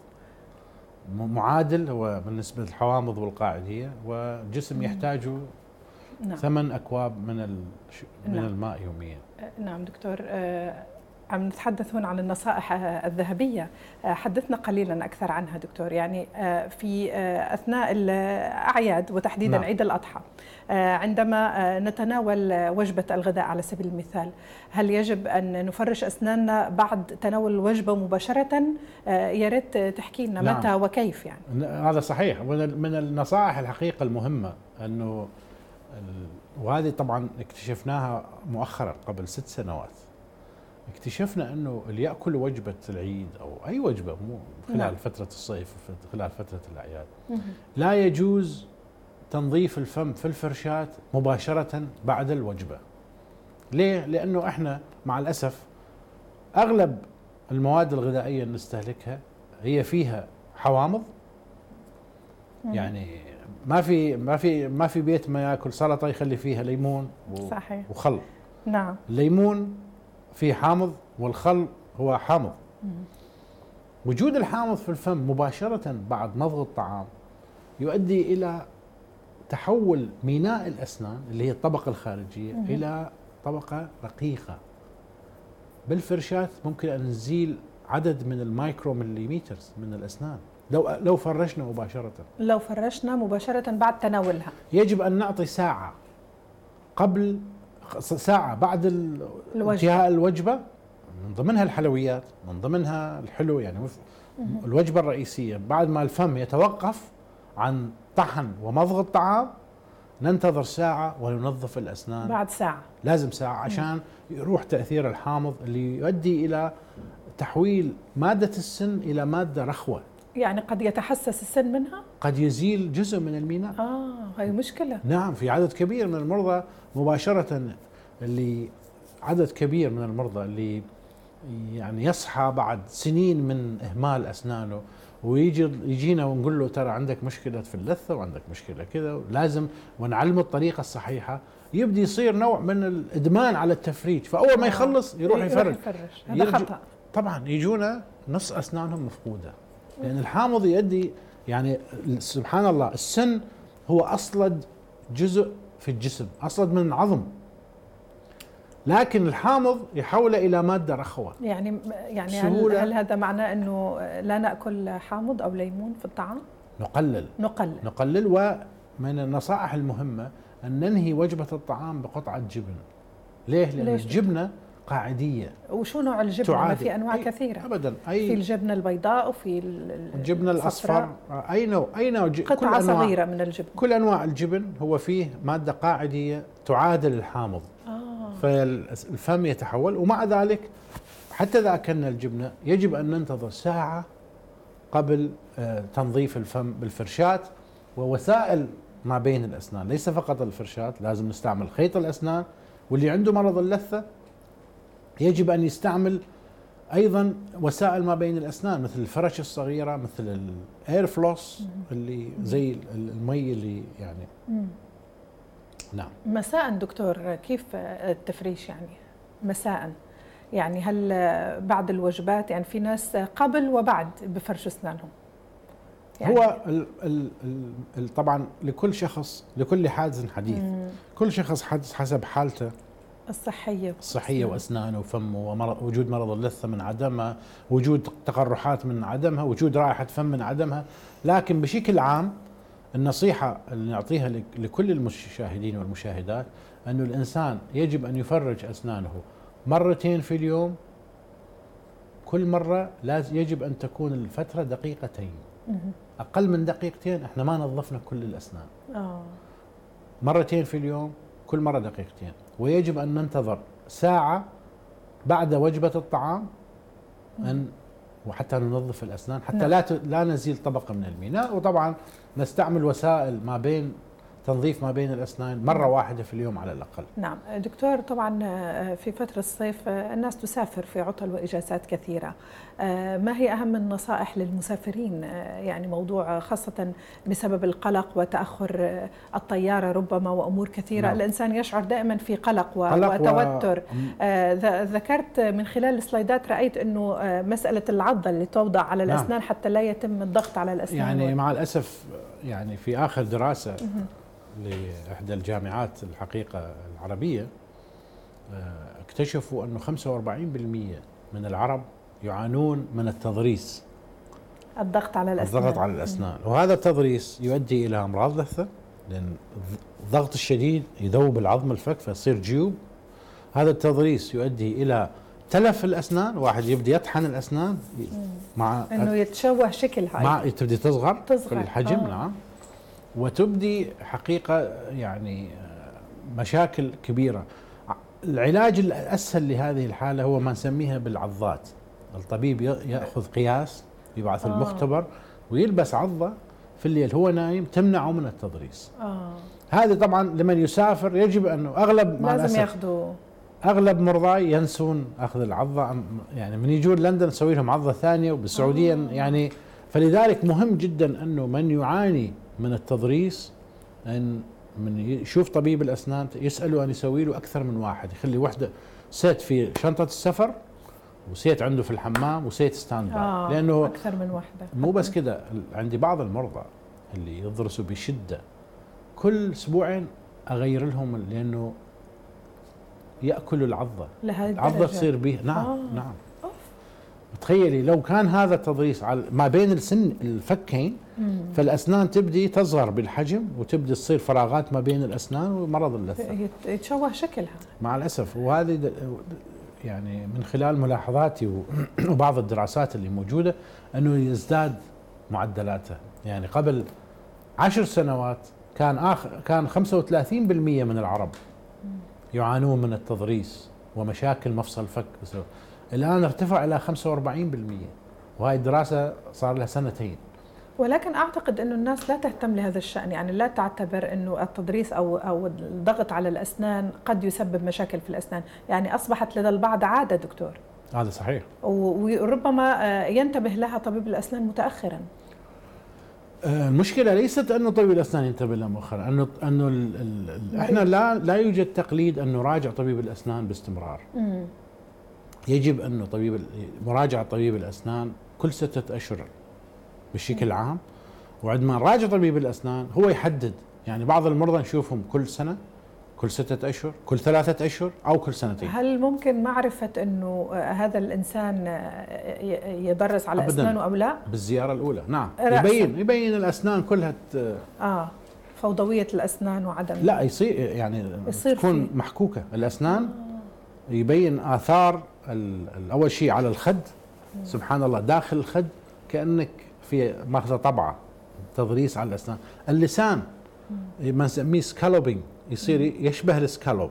معادل هو بالنسبة للحوامض والقاعدية، والجسم يحتاج 8 أكواب من الماء يوميا. نعم دكتور، عم نتحدث هنا عن النصائح الذهبية، حدثنا قليلا أكثر عنها دكتور. يعني في أثناء الأعياد وتحديدا عيد الأضحى، عندما نتناول وجبة الغداء على سبيل المثال، هل يجب أن نفرش أسناننا بعد تناول الوجبة مباشرة؟ يا ريت تحكي لنا متى وكيف يعني. هذا صحيح. من النصائح الحقيقة المهمة أنه وهذه طبعا اكتشفناها مؤخرا قبل 6 سنوات، اكتشفنا انه اللي ياكل وجبه العيد او اي وجبه مو خلال فتره الصيف خلال فتره الاعياد لا يجوز تنظيف الفم في الفرشات مباشره بعد الوجبه. ليه؟ لانه احنا مع الاسف اغلب المواد الغذائيه اللي نستهلكها هي فيها حوامض. يعني ما في بيت ما ياكل سلطه يخلي فيها ليمون وخل. نعم. الليمون فيه حامض والخل هو حامض. وجود الحامض في الفم مباشرة بعد مضغ الطعام يؤدي إلى تحول ميناء الأسنان اللي هي الطبقة الخارجية إلى طبقة رقيقة. بالفرشات ممكن أن نزيل عدد من المايكرو مليمترز من الأسنان لو فرشنا مباشرة. لو فرشنا مباشرة بعد تناولها. يجب أن نعطي ساعة قبل، ساعة بعد انتهاء الوجبة، من ضمنها الحلويات، من ضمنها الحلو يعني الوجبة الرئيسية. بعد ما الفم يتوقف عن طحن ومضغ الطعام ننتظر ساعة وننظف الأسنان. بعد ساعة لازم ساعة عشان يروح تأثير الحامض اللي يؤدي إلى تحويل مادة السن إلى مادة رخوة. يعني قد يتحسس السن منها؟ قد يزيل جزء من الميناء. هاي مشكلة. نعم، في عدد كبير من المرضى مباشرة، عدد كبير من المرضى اللي يعني يصحى بعد سنين من إهمال أسنانه يجينا ونقول له ترى عندك مشكلة في اللثة وعندك مشكلة كذا، لازم ونعلمه الطريقة الصحيحة، يبدي يصير نوع من الإدمان على التفريج، فأول ما يخلص يروح يفرج. هذا خطأ. طبعا يجونا نص أسنانهم مفقودة، لأن الحامض يؤدي يعني سبحان الله السن هو أصلد جزء في الجسم، أصلد من العظم، لكن الحامض يحوله إلى مادة رخوة. يعني هل هذا معناه أنه لا نأكل حامض أو ليمون في الطعام؟ نقلل. ومن النصائح المهمة أن ننهي وجبة الطعام بقطعة جبن. ليه؟ لأن الجبنة قاعدية. وشو نوع الجبنة؟ في أنواع كثيرة. أبدا. في الجبنة البيضاء وفي الجبنة الأصفر، أي نوع قطعة صغيرة من الجبن. كل أنواع الجبن هو فيه مادة قاعدية تعادل الحامض. فالفم يتحول. ومع ذلك حتى إذا أكلنا الجبنة يجب أن ننتظر ساعة قبل تنظيف الفم بالفرشات ووسائل ما بين الأسنان. ليس فقط الفرشات، لازم نستعمل خيط الأسنان، واللي عنده مرض اللثة يجب أن يستعمل أيضا وسائل ما بين الأسنان مثل الفرش الصغيرة، مثل الاير فلوس اللي زي المي اللي يعني. نعم. مساء دكتور، كيف التفريش يعني مساء؟ يعني هل بعد الوجبات؟ يعني في ناس قبل وبعد بفرشوا اسنانهم. يعني هو طبعا لكل حادث حديث. كل شخص حسب حالته الصحية وأسنانه وفمه، وجود مرض اللثة من عدمها، وجود تقرحات من عدمها، وجود رائحة فم من عدمها. لكن بشكل عام النصيحة اللي نعطيها لكل المشاهدين والمشاهدات أنه الإنسان يجب أن يفرج أسنانه مرتين في اليوم. كل مرة لازم يجب أن تكون الفترة دقيقتين، أقل من دقيقتين إحنا ما نظفنا كل الأسنان. مرتين في اليوم، كل مرة دقيقتين، ويجب أن ننتظر ساعة بعد وجبة الطعام وحتى ننظف الأسنان حتى لا نزيل طبقة من الميناء. وطبعا نستعمل وسائل تنظيف ما بين الأسنان مرة واحدة في اليوم على الأقل. نعم دكتور، طبعا في فترة الصيف الناس تسافر في عطل وإجازات كثيرة، ما هي أهم النصائح للمسافرين؟ يعني موضوع خاصة بسبب القلق وتأخر الطيارة ربما وأمور كثيرة. نعم. الإنسان يشعر دائما في قلق وتوتر. ذكرت من خلال السلايدات، رأيت أنه مسألة العضة اللي توضع على الأسنان. نعم. حتى لا يتم الضغط على الأسنان. يعني مع الأسف يعني في آخر دراسة لإحدى الجامعات الحقيقة العربية اكتشفوا أنه 45% من العرب يعانون من التضريس، الضغط على الأسنان. وهذا التضريس يؤدي إلى أمراض لثة، لأن الضغط الشديد يذوب العظم الفك فيصير جيوب. هذا التضريس يؤدي إلى تلف الأسنان، واحد يبدأ يطحن الأسنان مع أنه يتشوه شكلها، تبدي تصغر في الحجم. نعم. وتبدي حقيقة يعني مشاكل كبيرة. العلاج الأسهل لهذه الحالة هو ما نسميها بالعضات. الطبيب يأخذ قياس، يبعث المختبر ويلبس عضة في الليل هو نايم تمنعه من التضريس. هذه طبعا لمن يسافر يجب أنه لازم ياخذوا. أغلب مرضاي ينسون أخذ العضة، يعني من يجون لندن نسوي لهم عضة ثانية، وبالسعودية يعني. فلذلك مهم جدا أنه من يعاني من التضريس أن من يشوف طبيب الأسنان يسأله أن يسوي له أكثر من واحد، يخلي وحدة سيت في شنطة السفر، وسيت عنده في الحمام، وسيت ستاند باي. لأنه أكثر من واحدة. مو بس كده، عندي بعض المرضى اللي يضرسوا بشدة كل أسبوعين أغير لهم، لأنه يأكلوا العضة تصير به. نعم. نعم. تخيلي لو كان هذا التضريس على ما بين الفكين، فالأسنان تبدي تصغر بالحجم وتبدي تصير فراغات ما بين الأسنان ومرض اللثة يتشوه شكلها مع الأسف. وهذه يعني من خلال ملاحظاتي وبعض الدراسات اللي موجودة أنه يزداد معدلاته. يعني قبل 10 سنوات كان 35% من العرب يعانون من التضريس ومشاكل مفصل الفك، الآن ارتفع إلى 45%، وهي الدراسة صار لها 2 سنين. ولكن أعتقد أنه الناس لا تهتم لهذا الشأن، يعني لا تعتبر أنه التضريس أو الضغط على الأسنان قد يسبب مشاكل في الأسنان، يعني أصبحت لدى البعض عادة دكتور. هذا صحيح، وربما ينتبه لها طبيب الأسنان متأخرا. المشكلة ليست أنه طبيب الأسنان ينتبه لها مؤخرا، أنه إحنا لا يوجد تقليد أن نراجع طبيب الأسنان باستمرار. يجب أنه مراجعة طبيب الأسنان كل 6 أشهر بشكل عام، وعندما نراجع طبيب الأسنان هو يحدد. يعني بعض المرضى نشوفهم كل سنة، كل 6 أشهر، كل 3 أشهر، أو كل 2 سنين. هل ممكن معرفة أنه هذا الإنسان يدرس على أسنانه أو لا؟ بالزيارة الأولى. نعم. يبين الأسنان كلها فوضوية الأسنان وعدم لا يصير، يعني تكون محكوكة الأسنان. يبين آثار أول شيء على الخد، سبحان الله، داخل الخد كأنك في ماخذة طبعة تضريس على الأسنان. اللسان ما نسميه سكالوبينج، يصير يشبه السكالوب،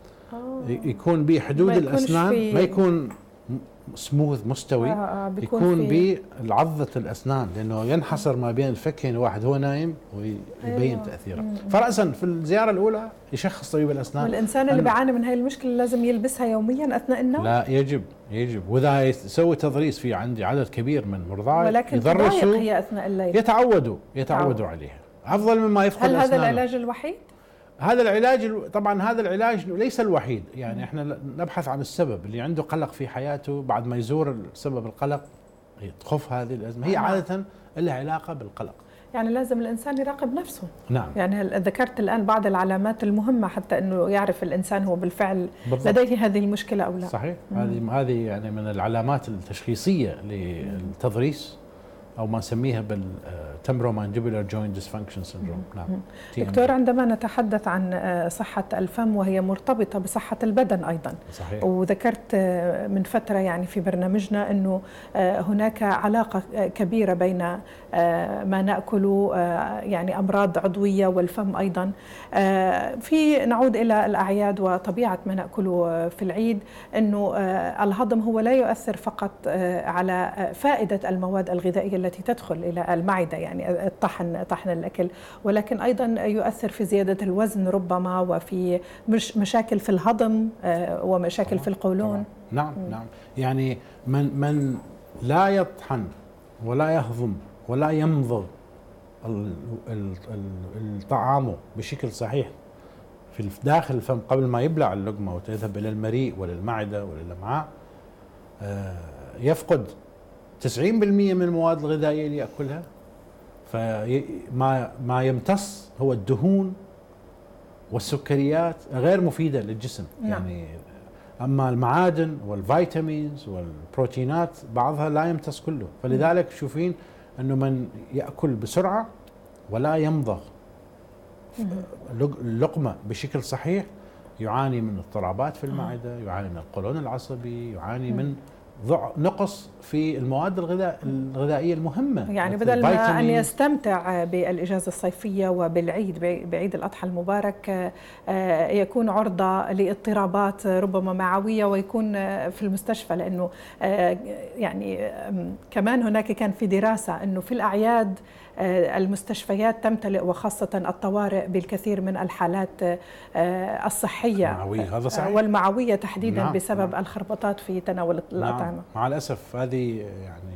يكون به حدود الأسنان، ما يكون سموث مستوي، يكون بعضة الأسنان، لأنه ينحصر ما بين الفكين واحد هو نايم ويبين تأثيره. فرأسا في الزيارة الأولى يشخص طبيب الأسنان. والإنسان اللي بيعاني من هاي المشكلة لازم يلبسها يوميا أثناء النوم؟ لا، يجب. وإذا يسوي تضريس، في عندي عدد كبير من مرضى ولكن تضايق هي أثناء الليل، يتعودوا عليها أفضل مما يفقد أسنانه. هل هذا العلاج الوحيد؟ هذا العلاج ليس الوحيد. يعني احنا نبحث عن السبب. اللي عنده قلق في حياته بعد ما يزور سبب القلق تخف هذه الأزمة. هي عادة لها علاقة بالقلق. يعني لازم الإنسان يراقب نفسه. نعم. يعني ذكرت الآن بعض العلامات المهمة حتى أنه يعرف الإنسان هو بالفعل بالضبط. لديه هذه المشكلة أو لا. صحيح. هذه يعني من العلامات التشخيصية للتضريس أو ما نسميها بالتمبرومانديبولار جوينت ديسفانكشن سيندروم. نعم. دكتور، عندما نتحدث عن صحة الفم وهي مرتبطة بصحة البدن أيضا. صحيح. وذكرت من فترة يعني في برنامجنا أنه هناك علاقة كبيرة بين ما نأكله يعني أمراض عضوية والفم أيضا. في نعود إلى الأعياد وطبيعة ما نأكله في العيد، أنه الهضم هو لا يؤثر فقط على فائدة المواد الغذائية التي تدخل إلى المعدة، يعني طحن الأكل، ولكن أيضا يؤثر في زيادة الوزن ربما، وفي مشاكل في الهضم ومشاكل طبعا في القولون. نعم. نعم. يعني من لا يطحن ولا يهضم ولا يمضغ الطعام بشكل صحيح في داخل الفم قبل ما يبلع اللقمة وتذهب إلى المريء وللمعدة وللأمعاء، يفقد 90% من المواد الغذائية اللي يأكلها. فما يمتص هو الدهون والسكريات غير مفيدة للجسم. نعم. يعني أما المعادن والفيتامينز والبروتينات بعضها لا يمتص كله، فلذلك تشوفين أنه من يأكل بسرعة ولا يمضغ اللقمة بشكل صحيح يعاني من اضطرابات في المعدة، يعاني من القولون العصبي، يعاني من نقص في المواد الغذائية المهمة. يعني بدل ما أن يستمتع بالإجازة الصيفية وبالعيد بعيد الأضحى المبارك يكون عرضة لاضطرابات ربما معوية ويكون في المستشفى، لأنه يعني كمان هناك كان في دراسة أنه في الأعياد المستشفيات تمتلئ، وخاصة الطوارئ، بالكثير من الحالات الصحية المعوية. هذا صحيح. والمعوية تحديدا. نعم. بسبب نعم. الخربطات في تناول الأطعمة. نعم. مع الأسف هذه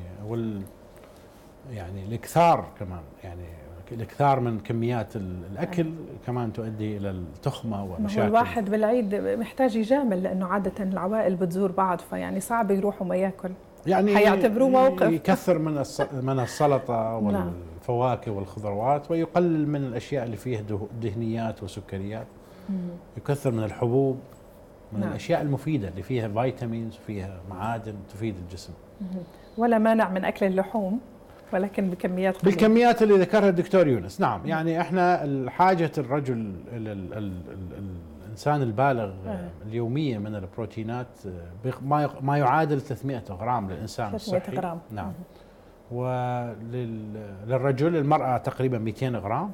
يعني الإكثار كمان، يعني الإكثار من كميات الأكل كمان تؤدي إلى التخمة ومشاكل. هو الواحد بالعيد محتاج يجامل، لأنه عادة العوائل بتزور بعض، فيعني صعب يروحوا ما ياكل، يعني حيعتبروه موقف. يكثر من السلطة والفواكه والخضروات، ويقلل من الأشياء اللي فيها دهنيات وسكريات. يكثر من الحبوب، من الأشياء المفيدة اللي فيها فيتامينز وفيها معادن تفيد الجسم. ولا مانع من أكل اللحوم، ولكن بكميات قليلة. بالكميات اللي ذكرها الدكتور يونس. نعم. يعني احنا حاجة الرجل الإنسان البالغ اليومية من البروتينات ما يعادل 300 غرام للإنسان الصحي. 300 غرام. نعم. وللرجل المرأة تقريبا 200 غرام.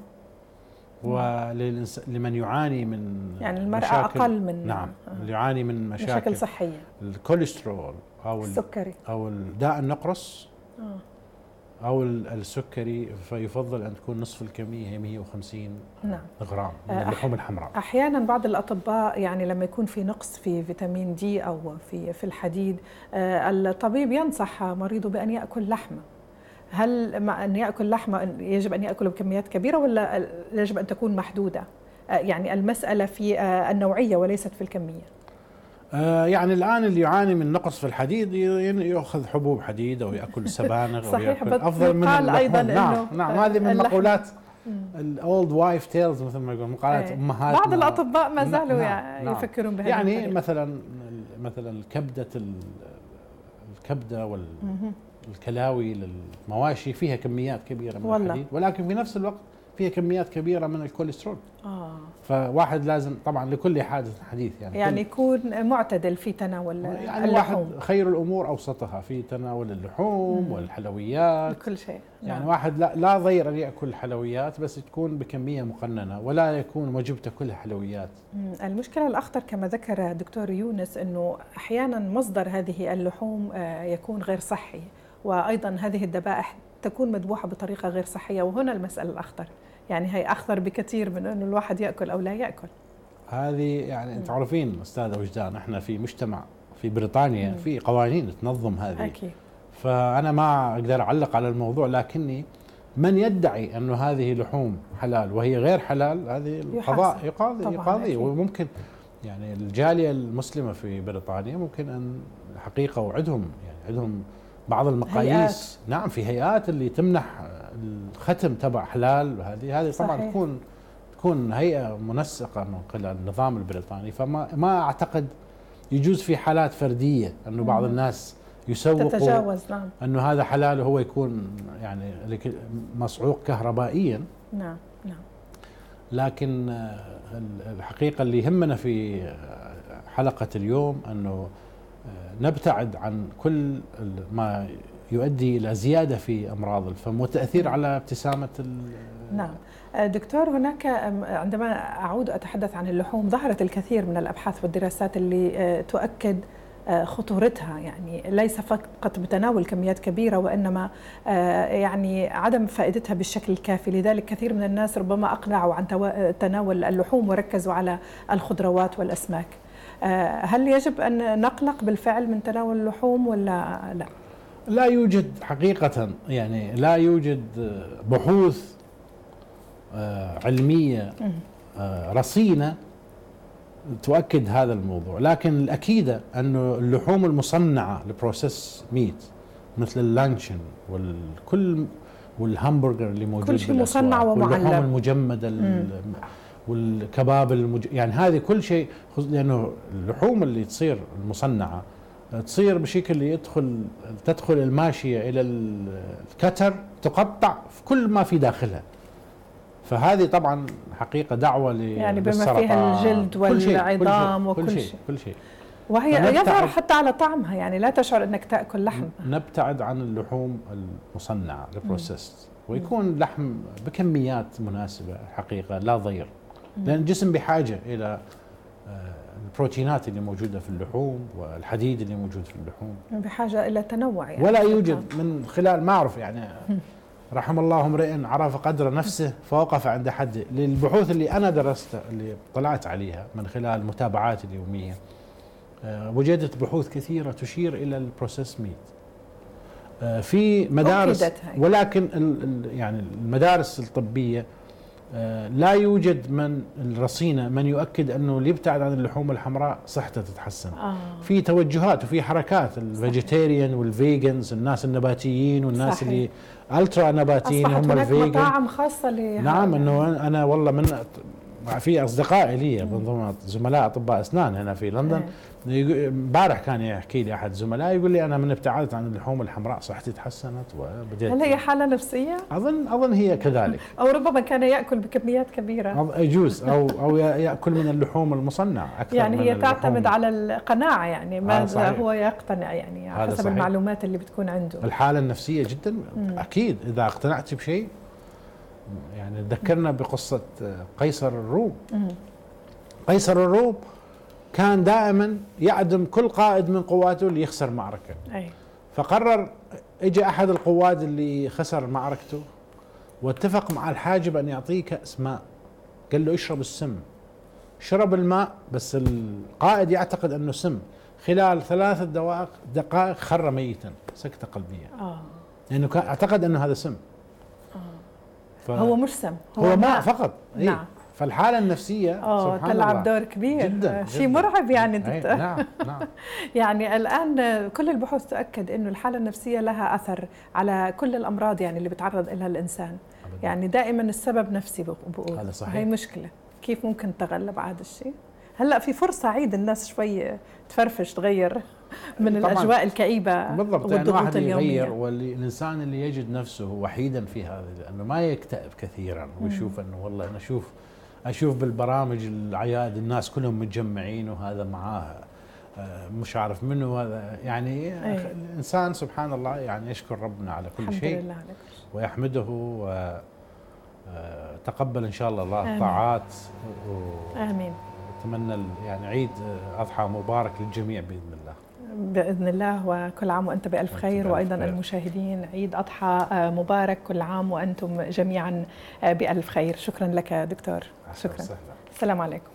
ولمن يعاني من يعني المرأة أقل من. نعم. اللي يعاني من مشاكل صحية، الكوليسترول أو السكري أو داء النقرس أو السكري، فيفضل أن تكون نصف الكمية هي 150 غرام من اللحوم الحمراء. أحيانا بعض الأطباء يعني لما يكون في نقص في فيتامين دي أو في الحديد، الطبيب ينصح مريضه بأن يأكل لحمة. هل مع أن يأكل لحمة يجب أن يأكل بكميات كبيرة ولا يجب أن تكون محدودة؟ يعني المسألة في النوعية وليست في الكمية. يعني الآن اللي يعاني من نقص في الحديد يأخذ حبوب حديد أو يأكل سبانغ أو يأكل أفضل من اللحوم. أيضا نعم. هذه من مقولات الأولد وايف تيلز، مثل ما يقول مقالات أمهاتنا. بعض الأطباء ما زالوا يفكرون بهذا. يعني مثلا الكبدة والكلاوي للمواشي فيها كميات كبيرة من الحديد، ولكن في نفس الوقت فيها كميات كبيرة من الكوليسترول. فواحد لازم طبعا لكل حادث حديث يعني يكون معتدل في تناول يعني اللحوم. واحد خير الأمور أوسطها في تناول اللحوم والحلويات، كل شيء. يعني واحد لا ضير أن يأكل حلويات، بس تكون بكمية مقننة ولا يكون وجبته كلها حلويات. المشكلة الأخطر كما ذكر دكتور يونس أنه أحيانا مصدر هذه اللحوم يكون غير صحي، وأيضا هذه الذبائح تكون مذبوحة بطريقة غير صحية، وهنا المسألة الأخطر. يعني هي أخطر بكثير من أنه الواحد يأكل أو لا يأكل. هذه يعني تعرفين أستاذة وجدان، احنا في مجتمع في بريطانيا في قوانين تنظم هذه. أكيد. فأنا ما أقدر أعلق على الموضوع، لكني من يدعي أنه هذه لحوم حلال وهي غير حلال، هذه القضاء يقاضي. وممكن يعني الجالية المسلمة في بريطانيا ممكن أن الحقيقة وعدهم يعني عندهم بعض المقاييس. نعم، في هيئات اللي تمنح الختم تبع حلال، هذه طبعا تكون هيئه منسقه من قبل النظام البريطاني، فما اعتقد يجوز في حالات فرديه انه بعض الناس يسوقوا تتجاوز. نعم. انه هذا حلال وهو يكون يعني مصعوق كهربائيا. نعم نعم. لكن الحقيقه اللي يهمنا في حلقه اليوم انه نبتعد عن كل ما يؤدي الى زياده في امراض الفم وتاثير على ابتسامه. نعم دكتور، هناك عندما اعود اتحدث عن اللحوم ظهرت الكثير من الابحاث والدراسات اللي تؤكد خطورتها، يعني ليس فقط بتناول كميات كبيرة وإنما يعني عدم فائدتها بالشكل الكافي. لذلك كثير من الناس ربما أقلعوا عن تناول اللحوم وركزوا على الخضروات والأسماك. هل يجب أن نقلق بالفعل من تناول اللحوم ولا لا؟ لا يوجد حقيقة، يعني لا يوجد بحوث علمية رصينة تؤكد هذا الموضوع، لكن الأكيد أنه اللحوم المصنعة البروسيس ميت مثل اللانشون والهامبرجر اللي موجود كل شيء مصنع ومعلب، واللحوم المجمدة والكباب يعني هذه كل شيء، لأنه اللحوم اللي تصير المصنعة تصير بشكل تدخل الماشية إلى الكتر تقطع في كل ما في داخلها، فهذه طبعا حقيقة دعوة يعني بما فيها الجلد والعظام وكل شيء كل شيء، وهي يظهر حتى على طعمها، يعني لا تشعر أنك تأكل لحم. نبتعد عن اللحوم المصنعة البروسيس ويكون لحم بكميات مناسبة حقيقة لا ضير، لأن الجسم بحاجة إلى البروتينات اللي موجودة في اللحوم والحديد اللي موجود في اللحوم، بحاجة إلى تنوع يعني. ولا يوجد من خلال ما أعرف يعني رحم الله امرئ عرف قدر نفسه فوقف عند حده. للبحوث اللي أنا درستها اللي طلعت عليها من خلال متابعاتي اليومية وجدت بحوث كثيرة تشير إلى البروسيس ميت في مدارس، ولكن يعني المدارس الطبية لا يوجد من الرصينة من يؤكد أنه اللي يبتعد عن اللحوم الحمراء صحته تتحسن. في توجهات وفي حركات الفيجيتيريان والفيجنز، الناس النباتيين والناس صحيح. اللي الترا نباتيين هم الفيجن. مطاعم خاصة نعم، انه انا والله من في اصدقائي لي منظمات زملاء اطباء اسنان هنا في لندن، امبارح كان يحكي لي احد زملائي يقول لي انا من ابتعدت عن اللحوم الحمراء صحتي تحسنت وبديت. هل هي حالة نفسية؟ اظن هي كذلك. او ربما كان ياكل بكميات كبيرة، يجوز او ياكل من اللحوم المصنعه اكثر. يعني هي تعتمد على القناعة، يعني ماذا هو يقتنع يعني حسب صحيح. المعلومات اللي بتكون عنده. الحالة النفسية جدا اكيد اذا اقتنعت بشيء. يعني ذكرنا بقصة قيصر الروم. قيصر الروم كان دائما يعدم كل قائد من قواته اللي يخسر معركة. فقرر، اجى احد القواد اللي خسر معركته واتفق مع الحاجب ان يعطيه كأس ماء، قال له اشرب السم. شرب الماء بس القائد يعتقد انه سم، خلال 3 دقائق خر ميتا سكتة قلبية. لانه كان اعتقد انه هذا سم. هو مش سم، هو ماء فقط. نعم. فالحالة النفسية سبحان تلعب الله دور كبير جدا شيء مرعب يعني. نعم. يعني الآن كل البحوث تؤكد إنه الحالة النفسية لها أثر على كل الأمراض يعني اللي بتعرض لها الإنسان. يعني دائما السبب نفسي بقول. هذا صحيح. هي مشكلة، كيف ممكن نتغلب على هذا الشيء؟ هلا في فرصة عيد الناس شوي تفرفش تغير من الأجواء الكئيبة بالضبط، والضغوط اليومية. يغير، والإنسان اللي يجد نفسه وحيدا في هذا، لأنه ما يكتئب كثيرا ويشوف أنه والله أنا أشوف بالبرامج العياد الناس كلهم متجمعين وهذا معاه مش عارف منه هذا، يعني الإنسان سبحان الله يعني يشكر ربنا على كل شيء الحمد لله على كل شيء. ويحمده وتقبل إن شاء الله الطاعات. آمين. أتمنى يعني عيد أضحى مبارك للجميع بإذن الله. بإذن الله، وكل عام وأنت بألف خير، وأيضا المشاهدين عيد أضحى مبارك، كل عام وأنتم جميعا بألف خير. شكرا لك دكتور. شكرا. السلام عليكم.